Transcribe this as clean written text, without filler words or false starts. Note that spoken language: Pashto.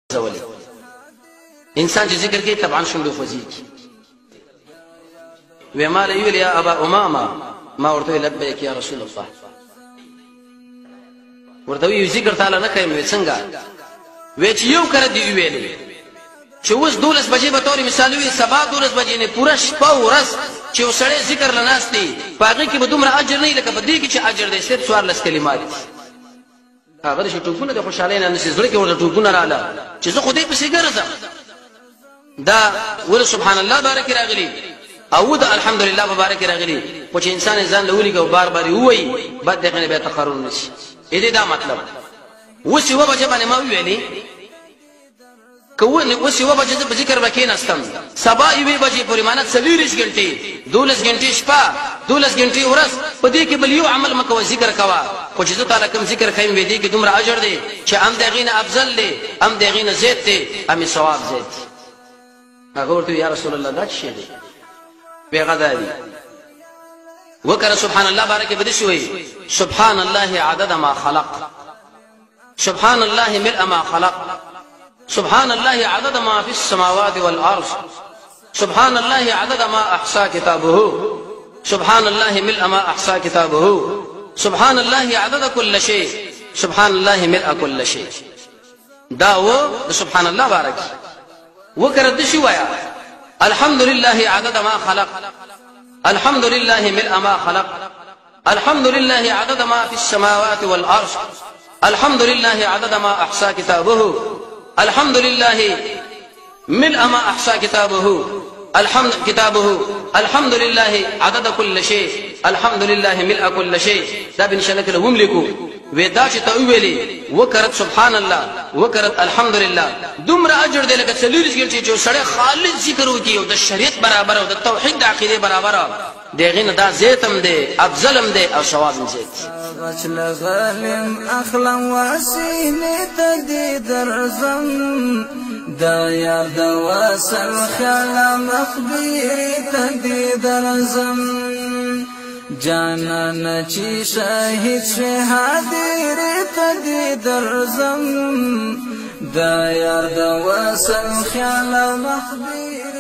زولي انسان چې ذکر کوي طبعا شونډو خوځيږي. وی ما له ویل یا ابا امامه، ما ورته لبیک یا رسول الله. ورته وی ذکر تعالی نه کوي څنګه؟ وی چې یو کړه دی ویلې چې اوس 12 بجې به تور مثال وي، سبا 12 بجې نه پوره شپه ورځ چې وسړی ذکر لناستي پاګه کې به دومره اجر نه لکه په دې کې چې اجر دې صرف 14 کلمات. هغه چې ټوپونه د خوشاله نه نشي زړه کې ورته ټوپونه رااله چې زه خو دې پسې ګرځم. دا ول سبحان الله بارک راغلی او د الحمدلله مبارک راغلی، خو چې انسان ځان لولي کو بار بار وایي بعد دغه به تقرر نشي. دې دا مطلب وسی و بجې باندې ما ویلي کوونه وسی و بجې په ذکر وکین استم سبا یوه بجې پورې مانه 40 غنټې 12 غنټې شپه 12 غنټې ورځ په دې کې بل یو عمل مکو ذکر کوا، خو چې تعالی کوم ذکر خیم وې دې کې دومره اجر دی چې ام دغینه افضل دی ام دغینه زید دی ام ثواب زید. هغه ورته یا رسول الله دا څه دی؟ پیغاداری وکړه سبحان الله بارک بده شوی سبحان الله عدد ما خلق، سبحان الله ملء ما خلق، سبحان الله عدد ما في السماوات والارض، سبحان الله عدد ما احصى كتابه، سبحان الله ملء ما احصى كتابه، سبحان الله عدد كل شيء، سبحان الله ملء كل شيء. دا و سبحان الله بارك وکړه شویا الحمد لله عدد ما خلق، الحمد لله ملء ما خلق، الحمد لله عدد ما في السماوات والارض، الحمد لله عدد ما احصى كتابه، الحمد لله ملء ما احصى كتابه، الحمد كتابه، الحمد لله عدد كل شيء، الحمد لله ملء كل شيء. دا بن شنکل وملکو ودا چې ته ویلي وکړه سبحان الله وکړه الحمد لله دومره اجر دی لکه 40 غنټې چې سړی خالص ذکر وکي او د شریعت برابر او د توحید د عقیده برابر دغه دا زیتم دی افضلم دی او ثواب زیات. غچل غلم اخلم واسینه تدی درزم دا یار د وصل خیال مخبیر تدی درزم جانا چی شاهد شهادیر تدی درزم دا یار د وصل خیال مخبیر